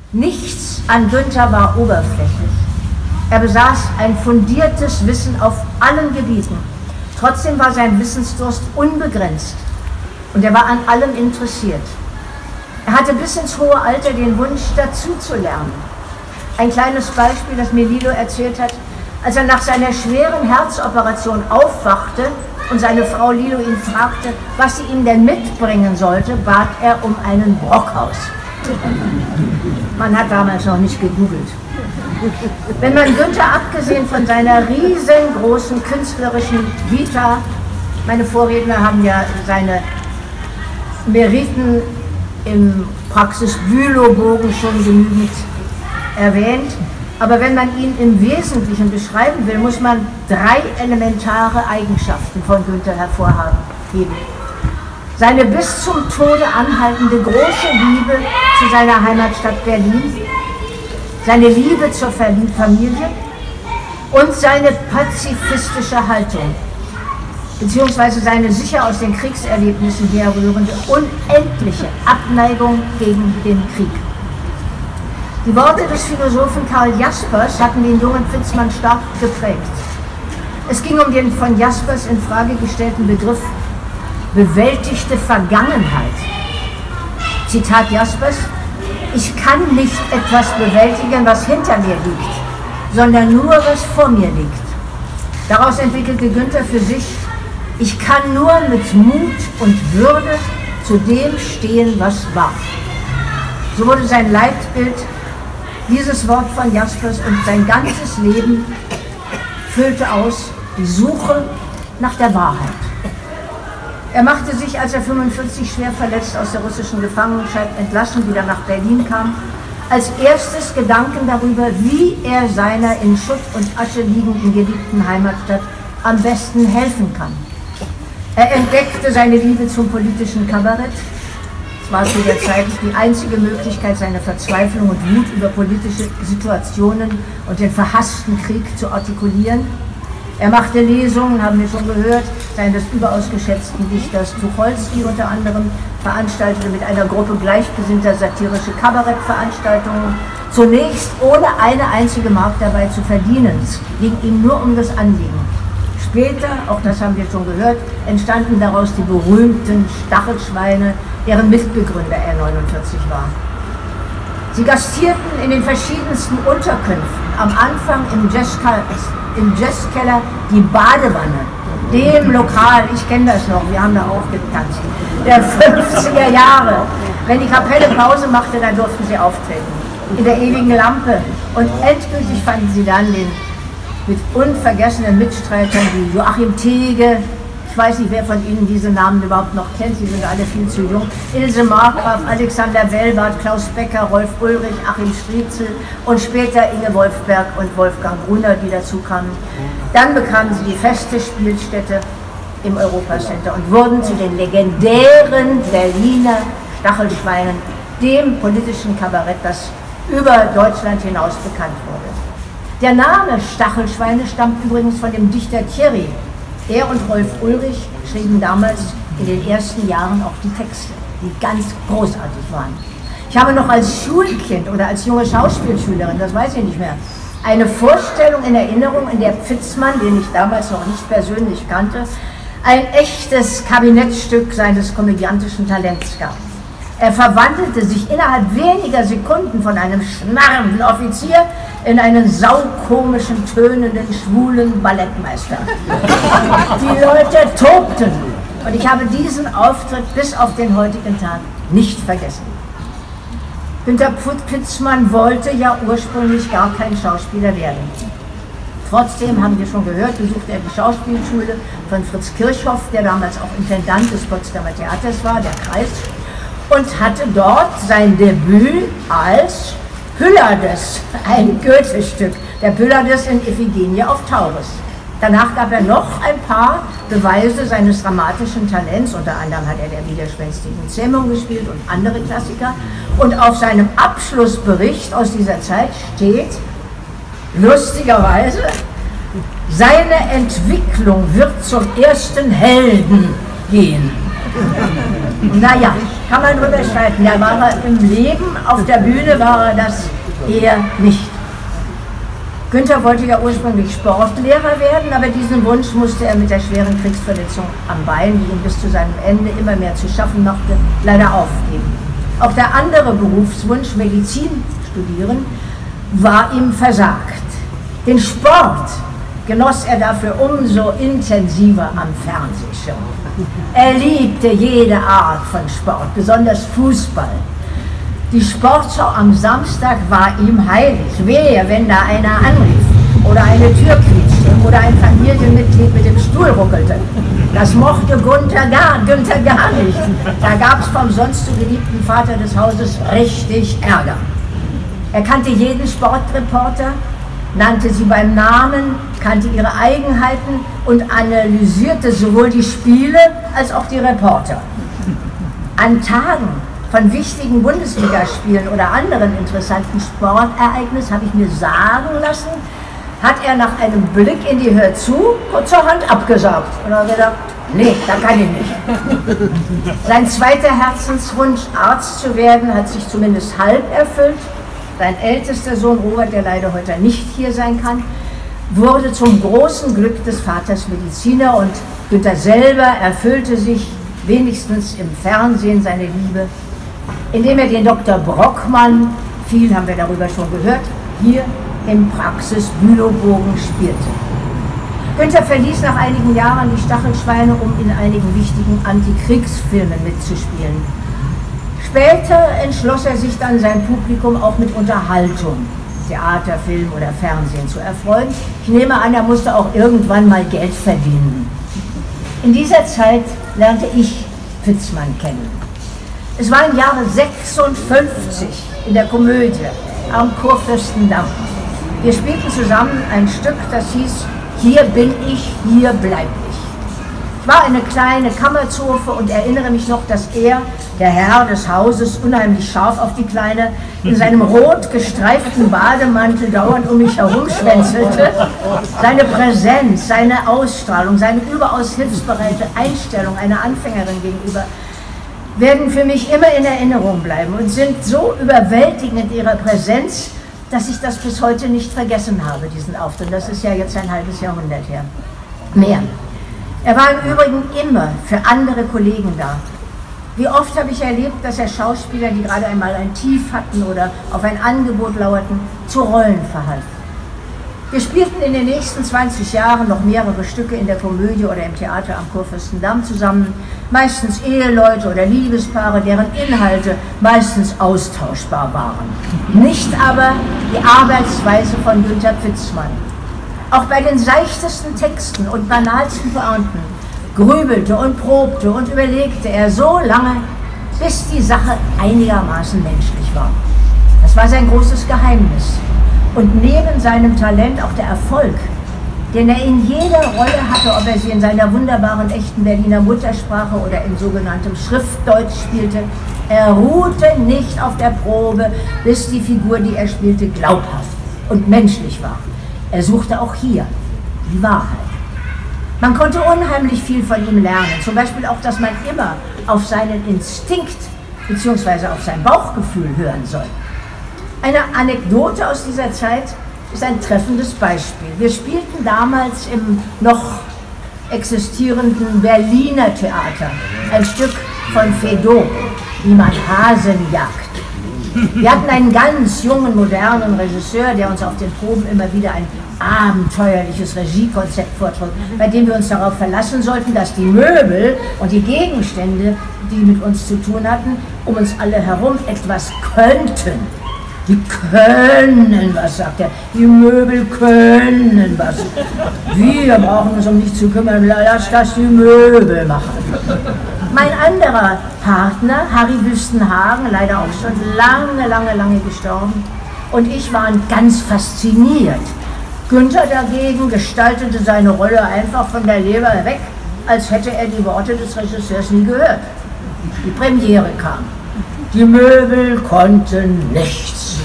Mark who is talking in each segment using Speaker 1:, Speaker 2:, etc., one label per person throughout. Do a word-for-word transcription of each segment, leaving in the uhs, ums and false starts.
Speaker 1: Nichts an Günther war oberflächlich. Er besaß ein fundiertes Wissen auf allen Gebieten. Trotzdem war sein Wissensdurst unbegrenzt und er war an allem interessiert. Er hatte bis ins hohe Alter den Wunsch, dazu zu lernen. Ein kleines Beispiel, das mir Lilo erzählt hat: Als er nach seiner schweren Herzoperation aufwachte und seine Frau Lilo ihn fragte, was sie ihm denn mitbringen sollte, bat er um einen Brockhaus. Man hat damals noch nicht gegoogelt. Wenn man Günther, abgesehen von seiner riesengroßen künstlerischen Vita, meine Vorredner haben ja seine Meriten im Praxis-Bülow-Bogen schon genügend erwähnt, aber wenn man ihn im Wesentlichen beschreiben will, muss man drei elementare Eigenschaften von Günther hervorheben. Seine bis zum Tode anhaltende große Liebe zu seiner Heimatstadt Berlin, seine Liebe zur Familie und seine pazifistische Haltung, beziehungsweise seine sicher aus den Kriegserlebnissen herrührende, unendliche Abneigung gegen den Krieg. Die Worte des Philosophen Karl Jaspers hatten den jungen Pfitzmann stark geprägt. Es ging um den von Jaspers in Frage gestellten Begriff bewältigte Vergangenheit. Zitat Jaspers: Ich kann nicht etwas bewältigen, was hinter mir liegt, sondern nur, was vor mir liegt. Daraus entwickelte Günther für sich: Ich kann nur mit Mut und Würde zu dem stehen, was war. So wurde sein Leitbild dieses Wort von Jaspers und sein ganzes Leben füllte aus die Suche nach der Wahrheit. Er machte sich, als er fünfundvierzig schwer verletzt aus der russischen Gefangenschaft entlassen wieder nach Berlin kam, als erstes Gedanken darüber, wie er seiner in Schutt und Asche liegenden geliebten Heimatstadt am besten helfen kann. Er entdeckte seine Liebe zum politischen Kabarett. Es war zu der Zeit die einzige Möglichkeit, seine Verzweiflung und Wut über politische Situationen und den verhassten Krieg zu artikulieren. Er machte Lesungen, haben wir schon gehört, seines überaus geschätzten Dichters Tucholsky unter anderem, veranstaltete mit einer Gruppe gleichgesinnter satirische Kabarettveranstaltungen, zunächst ohne eine einzige Mark dabei zu verdienen. Es ging ihm nur um das Anliegen. Später, auch das haben wir schon gehört, entstanden daraus die berühmten Stachelschweine, deren Mitbegründer er neunundvierzig war. Sie gastierten in den verschiedensten Unterkünften, am Anfang im Jazzkeller, im Jazzkeller Die Badewanne, dem Lokal, ich kenne das noch, wir haben da auch getanzt, der fünfziger Jahre. Wenn die Kapelle Pause machte, dann durften sie auftreten, in der ewigen Lampe. Und endgültig fanden sie dann den mit unvergessenen Mitstreitern wie Joachim Tege, ich weiß nicht, wer von Ihnen diese Namen überhaupt noch kennt, Sie sind alle viel zu jung, Ilse Markgraf, Alexander Wellbart, Klaus Becker, Rolf Ulrich, Achim Striezel und später Inge Wolfberg und Wolfgang Gruner, die dazu kamen. Dann bekamen sie die feste Spielstätte im Europacenter und wurden zu den legendären Berliner Stachelschweinen, dem politischen Kabarett, das über Deutschland hinaus bekannt wurde. Der Name Stachelschweine stammt übrigens von dem Dichter Thierry. Er und Rolf Ulrich schrieben damals in den ersten Jahren auch die Texte, die ganz großartig waren. Ich habe noch als Schulkind oder als junge Schauspielschülerin, das weiß ich nicht mehr, eine Vorstellung in Erinnerung, in der Pfitzmann, den ich damals noch nicht persönlich kannte, ein echtes Kabinettstück seines komödiantischen Talents gab. Er verwandelte sich innerhalb weniger Sekunden von einem schnarrenden Offizier in einen saukomischen, tönenden, schwulen Ballettmeister. Die Leute tobten und ich habe diesen Auftritt bis auf den heutigen Tag nicht vergessen. Günter Pfitzmann wollte ja ursprünglich gar kein Schauspieler werden. Trotzdem, haben wir schon gehört, besuchte er die Schauspielschule von Fritz Kirchhoff, der damals auch Intendant des Potsdamer Theaters war, der Kreis, und hatte dort sein Debüt als Pylades, ein Goethe-Stück, der Pylades in Iphigenie auf Tauris. Danach gab er noch ein paar Beweise seines dramatischen Talents, unter anderem hat er der widerspenstigen Zähmung gespielt und andere Klassiker. Und auf seinem Abschlussbericht aus dieser Zeit steht, lustigerweise, seine Entwicklung wird zum ersten Helden gehen. Naja, kann man drüber streiten. Ja, war er im Leben, auf der Bühne war er das eher nicht. Günther wollte ja ursprünglich Sportlehrer werden, aber diesen Wunsch musste er mit der schweren Kriegsverletzung am Bein, die ihm bis zu seinem Ende immer mehr zu schaffen machte, leider aufgeben. Auch der andere Berufswunsch, Medizin studieren, war ihm versagt. Den Sport genoss er dafür umso intensiver am Fernsehschirm. Er liebte jede Art von Sport, besonders Fußball. Die Sportschau am Samstag war ihm heilig. Wehe, wenn da einer anrief oder eine Tür quietschte oder ein Familienmitglied mit dem Stuhl ruckelte. Das mochte Günther gar, Günther gar nicht. Da gab es vom sonst so geliebten Vater des Hauses richtig Ärger. Er kannte jeden Sportreporter, nannte sie beim Namen, kannte ihre Eigenheiten und analysierte sowohl die Spiele als auch die Reporter. An Tagen von wichtigen Bundesligaspielen oder anderen interessanten Sportereignissen, habe ich mir sagen lassen, hat er nach einem Blick in die Hör zu kurzerhand abgesagt. Und er hat gedacht, nee, da kann ich nicht. Sein zweiter Herzenswunsch, Arzt zu werden, hat sich zumindest halb erfüllt. Sein ältester Sohn Robert, der leider heute nicht hier sein kann, wurde zum großen Glück des Vaters Mediziner und Günther selber erfüllte sich wenigstens im Fernsehen seine Liebe, indem er den Doktor Brockmann, viel haben wir darüber schon gehört, hier im Praxis-Bülowbogen spielte. Günther verließ nach einigen Jahren die Stachelschweine, um in einigen wichtigen Antikriegsfilmen mitzuspielen. Später entschloss er sich dann, sein Publikum auch mit Unterhaltung, Theater, Film oder Fernsehen zu erfreuen. Ich nehme an, er musste auch irgendwann mal Geld verdienen. In dieser Zeit lernte ich Pfitzmann kennen. Es war im Jahre sechsundfünfzig in der Komödie am Kurfürstendamm. Wir spielten zusammen ein Stück, das hieß Hier bin ich, hier bleib ich. Ich war eine kleine Kammerzofe und erinnere mich noch, dass er, der Herr des Hauses, unheimlich scharf auf die Kleine, in seinem rot gestreiften Bademantel dauernd um mich herumschwänzelte. Seine Präsenz, seine Ausstrahlung, seine überaus hilfsbereite Einstellung einer Anfängerin gegenüber werden für mich immer in Erinnerung bleiben und sind so überwältigend in ihrer Präsenz, dass ich das bis heute nicht vergessen habe, diesen Auftritt. Das ist ja jetzt ein halbes Jahrhundert her. Mehr. Er war im Übrigen immer für andere Kollegen da. Wie oft habe ich erlebt, dass er Schauspieler, die gerade einmal ein Tief hatten oder auf ein Angebot lauerten, zu Rollen verhalten. Wir spielten in den nächsten zwanzig Jahren noch mehrere Stücke in der Komödie oder im Theater am Kurfürstendamm zusammen, meistens Eheleute oder Liebespaare, deren Inhalte meistens austauschbar waren. Nicht aber die Arbeitsweise von Günther Pfitzmann. Auch bei den seichtesten Texten und banalsten Pointen grübelte und probte und überlegte er so lange, bis die Sache einigermaßen menschlich war. Das war sein großes Geheimnis. Und neben seinem Talent auch der Erfolg, den er in jeder Rolle hatte, ob er sie in seiner wunderbaren echten Berliner Muttersprache oder in sogenanntem Schriftdeutsch spielte, er ruhte nicht auf der Probe, bis die Figur, die er spielte, glaubhaft und menschlich war. Er suchte auch hier die Wahrheit. Man konnte unheimlich viel von ihm lernen, zum Beispiel auch, dass man immer auf seinen Instinkt bzw. auf sein Bauchgefühl hören soll. Eine Anekdote aus dieser Zeit ist ein treffendes Beispiel. Wir spielten damals im noch existierenden Berliner Theater ein Stück von Feydeau, wie man Hasen jagt. Wir hatten einen ganz jungen, modernen Regisseur, der uns auf den Proben immer wieder ein abenteuerliches Regiekonzept vortrug, bei dem wir uns darauf verlassen sollten, dass die Möbel und die Gegenstände, die mit uns zu tun hatten, um uns alle herum etwas könnten. Die können was, sagt er. Die Möbel können was. Wir brauchen uns um nichts zu kümmern, lass das die Möbel machen. Mein anderer Partner, Harry Wüstenhagen, leider auch schon lange, lange, lange gestorben, und ich waren ganz fasziniert. Günther dagegen gestaltete seine Rolle einfach von der Leber weg, als hätte er die Worte des Regisseurs nie gehört. Die Premiere kam. Die Möbel konnten nichts.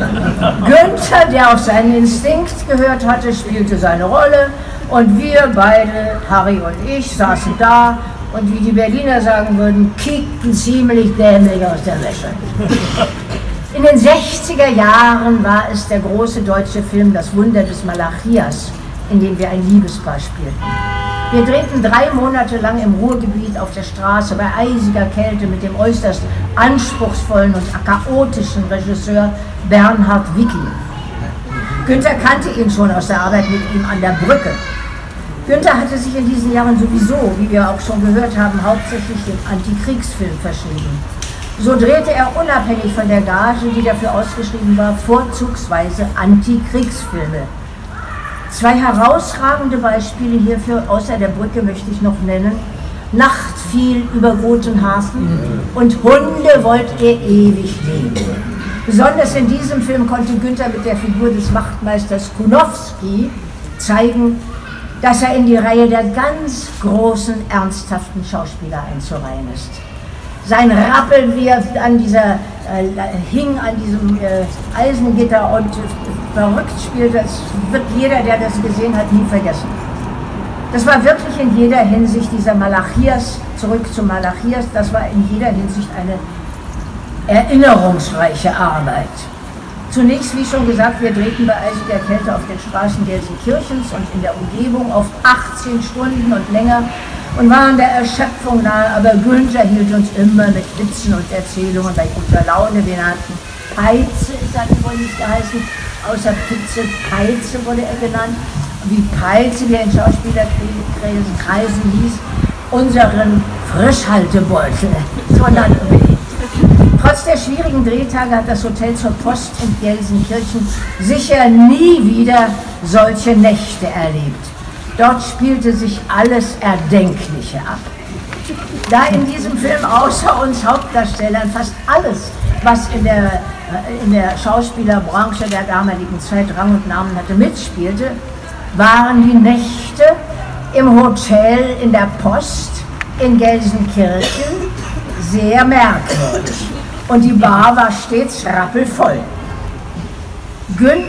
Speaker 1: Günther, der auf seinen Instinkt gehört hatte, spielte seine Rolle und wir beide, Harry und ich, saßen da und wie die Berliner sagen würden, kickten ziemlich dämlich aus der Wäsche. In den sechziger Jahren war es der große deutsche Film Das Wunder des Malachias, in dem wir ein Liebespaar spielten. Wir drehten drei Monate lang im Ruhrgebiet auf der Straße bei eisiger Kälte mit dem äußerst anspruchsvollen und chaotischen Regisseur Bernhard Wicki. Günther kannte ihn schon aus der Arbeit mit ihm an der Brücke. Günther hatte sich in diesen Jahren sowieso, wie wir auch schon gehört haben, hauptsächlich dem Antikriegsfilm verschrieben. So drehte er unabhängig von der Gage, die dafür ausgeschrieben war, vorzugsweise Antikriegsfilme. Zwei herausragende Beispiele hierfür, außer der Brücke, möchte ich noch nennen. Nacht fiel über Gotenhafen und Hunde wollt ihr ewig leben. Besonders in diesem Film konnte Günther mit der Figur des Wachtmeisters Kunowski zeigen, dass er in die Reihe der ganz großen, ernsthaften Schauspieler einzureihen ist. Sein Rappel, wie er an dieser, äh, hing an diesem äh, Eisengitter und äh, verrückt spielt, das wird jeder, der das gesehen hat, nie vergessen. Das war wirklich in jeder Hinsicht dieser Malachias, zurück zu Malachias, das war in jeder Hinsicht eine erinnerungsreiche Arbeit. Zunächst, wie schon gesagt, wir drehten bei eisiger Kälte auf den Straßen Gelsenkirchens und in der Umgebung auf achtzehn Stunden und länger und waren der Erschöpfung nahe, aber Günther hielt uns immer mit Witzen und Erzählungen bei guter Laune. Wir nannten Peize, ist das wohl nicht geheißen, außer Pizze, Peize wurde er genannt, wie Peize, wie er in Schauspielerkreisen hieß, unseren Frischhaltebeutel, so nannten wir ihn. Trotz der schwierigen Drehtage hat das Hotel zur Post in Gelsenkirchen sicher nie wieder solche Nächte erlebt. Dort spielte sich alles Erdenkliche ab. Da in diesem Film außer uns Hauptdarstellern fast alles, was in der, in der Schauspielerbranche der damaligen Zeit Rang und Namen hatte, mitspielte, waren die Nächte im Hotel in der Post in Gelsenkirchen sehr merkwürdig. Und die Bar war stets rappelvoll. Gün,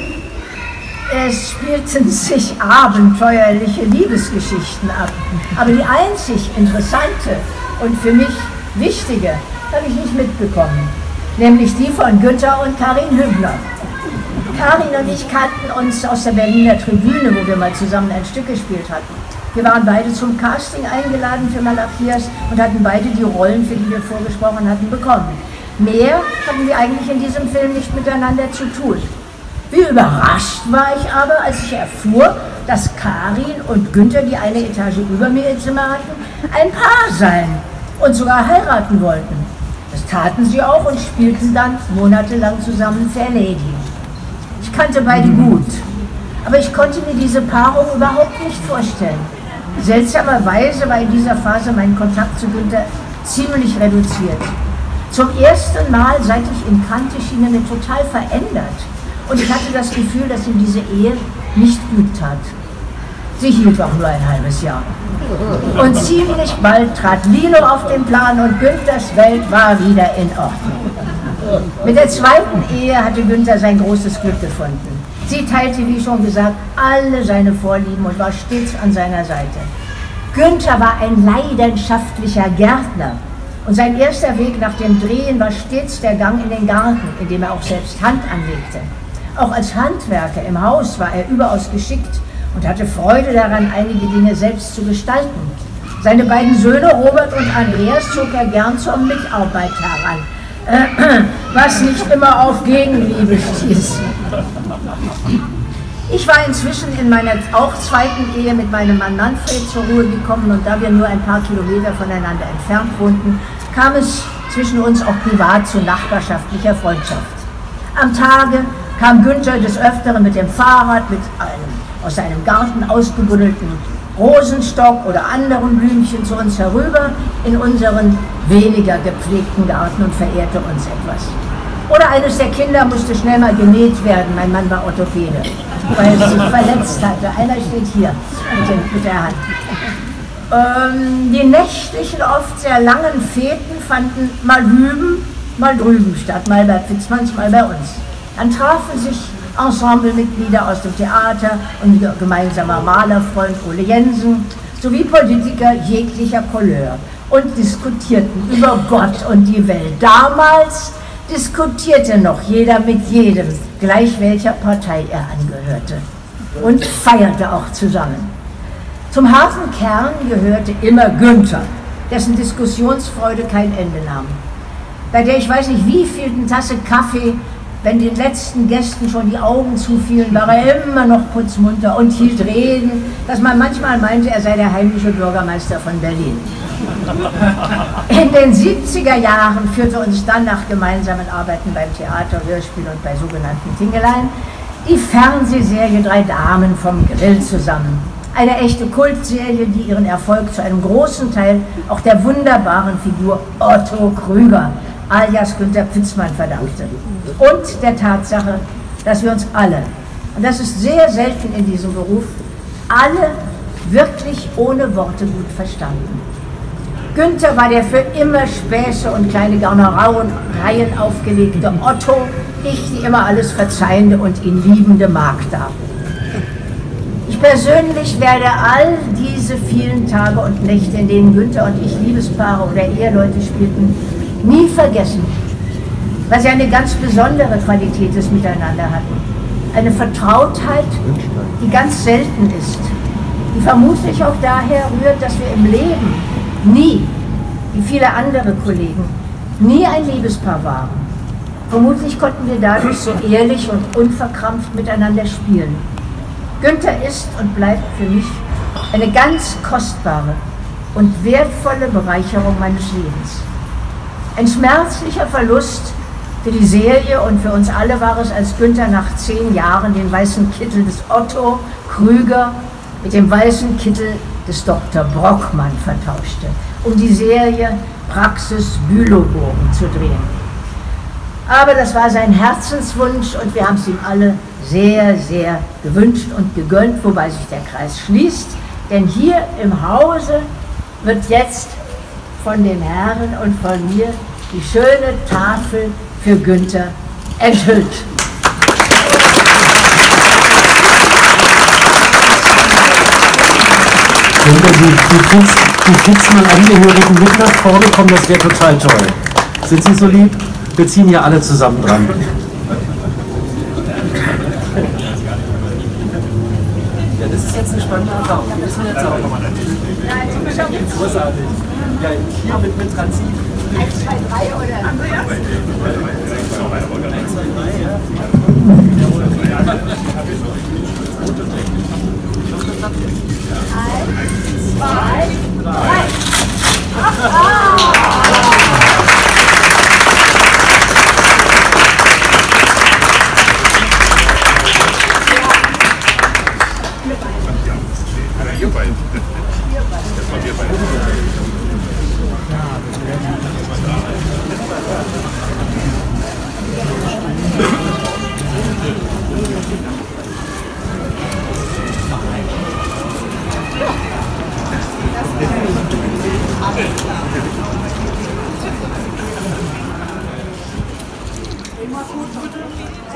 Speaker 1: es spielten sich abenteuerliche Liebesgeschichten ab. Aber die einzig interessante und für mich wichtige habe ich nicht mitbekommen. Nämlich die von Günther und Karin Hübner. Karin und ich kannten uns aus der Berliner Tribüne, wo wir mal zusammen ein Stück gespielt hatten. Wir waren beide zum Casting eingeladen für Malachias und hatten beide die Rollen, für die wir vorgesprochen hatten, bekommen. Mehr hatten wir eigentlich in diesem Film nicht miteinander zu tun. Wie überrascht war ich aber, als ich erfuhr, dass Karin und Günther, die eine Etage über mir im Zimmer hatten, ein Paar seien und sogar heiraten wollten. Das taten sie auch und spielten dann monatelang zusammen Fair Lady. Ich kannte beide gut, aber ich konnte mir diese Paarung überhaupt nicht vorstellen. Seltsamerweise war in dieser Phase mein Kontakt zu Günther ziemlich reduziert. Zum ersten Mal, seit ich ihn kannte, schien er mir total verändert. Und ich hatte das Gefühl, dass ihm diese Ehe nicht gut tat. Sie hielt auch nur ein halbes Jahr. Und ziemlich bald trat Lino auf den Plan und Günthers Welt war wieder in Ordnung. Mit der zweiten Ehe hatte Günther sein großes Glück gefunden. Sie teilte, wie schon gesagt, alle seine Vorlieben und war stets an seiner Seite. Günther war ein leidenschaftlicher Gärtner. Und sein erster Weg nach dem Drehen war stets der Gang in den Garten, in dem er auch selbst Hand anlegte. Auch als Handwerker im Haus war er überaus geschickt und hatte Freude daran, einige Dinge selbst zu gestalten. Seine beiden Söhne Robert und Andreas zog er gern zur Mitarbeit heran, äh, was nicht immer auf Gegenliebe stieß. Ich war inzwischen in meiner auch zweiten Ehe mit meinem Mann Manfred zur Ruhe gekommen und da wir nur ein paar Kilometer voneinander entfernt wohnten, kam es zwischen uns auch privat zu nachbarschaftlicher Freundschaft. Am Tage kam Günther des Öfteren mit dem Fahrrad, mit einem aus seinem Garten ausgebuddelten Rosenstock oder anderen Blümchen zu uns herüber in unseren weniger gepflegten Garten und verehrte uns etwas. Oder eines der Kinder musste schnell mal genäht werden, mein Mann war Orthopäde, weil er sich verletzt hatte. Einer steht hier mit, den, mit der Hand. Ähm, die nächtlichen, oft sehr langen Feten fanden mal hüben, mal drüben statt, mal bei Fitzmanns, mal bei uns. Dann trafen sich Ensemblemitglieder aus dem Theater und gemeinsamer Malerfreund Ole Jensen sowie Politiker jeglicher Couleur und diskutierten über Gott und die Welt. Damals diskutierte noch jeder mit jedem, gleich welcher Partei er angehörte, und feierte auch zusammen. Zum harten Kern gehörte immer Günther, dessen Diskussionsfreude kein Ende nahm. Bei der ich weiß nicht wievielten Tasse Kaffee, wenn den letzten Gästen schon die Augen zufielen, war er immer noch putzmunter und hielt Reden, dass man manchmal meinte, er sei der heimliche Bürgermeister von Berlin. In den siebziger Jahren führte uns dann nach gemeinsamen Arbeiten beim Theater, Hörspiel und bei sogenannten Tingeleien die Fernsehserie Drei Damen vom Grill zusammen. Eine echte Kultserie, die ihren Erfolg zu einem großen Teil auch der wunderbaren Figur Otto Krüger alias Günther Pfitzmann verdankte. Und der Tatsache, dass wir uns alle, und das ist sehr selten in diesem Beruf, alle wirklich ohne Worte gut verstanden. Günther war der für immer Späße und kleine Gaunereien aufgelegte Otto, ich die immer alles verzeihende und ihn liebende Magda. Ich persönlich werde all diese vielen Tage und Nächte, in denen Günther und ich Liebespaare oder Eheleute spielten, nie vergessen, weil sie eine ganz besondere Qualität des Miteinander hatten. Eine Vertrautheit, die ganz selten ist, die vermutlich auch daher rührt, dass wir im Leben nie, wie viele andere Kollegen, nie ein Liebespaar waren. Vermutlich konnten wir dadurch so ehrlich und unverkrampft miteinander spielen. Günther ist und bleibt für mich eine ganz kostbare und wertvolle Bereicherung meines Lebens. Ein schmerzlicher Verlust für die Serie und für uns alle war es, als Günther nach zehn Jahren den weißen Kittel des Otto Krüger mit dem weißen Kittel des Doktor Brockmann vertauschte, um die Serie Praxis Bülowbogen zu drehen. Aber das war sein Herzenswunsch und wir haben es ihm alle sehr, sehr gewünscht und gegönnt, wobei sich der Kreis schließt, denn hier im Hause wird jetzt von den Herren und von mir die schöne Tafel für Günther enthüllt.
Speaker 2: Wenn wir die, die, Fitz, die Pfitzmann-Angehörigen mit nach vorne kommen, das wäre total toll. Sind Sie so lieb? Wir ziehen hier alle zusammen dran. Ja, das ist jetzt eine spannende Erfahrung. Wir müssen jetzt auch. Großartig. Ja, hier mit, mit Transit.
Speaker 1: eins, zwei, drei oder? Andreas?
Speaker 2: eins, zwei, drei, ja.
Speaker 1: eins, zwei, drei. Immer gut, bitte.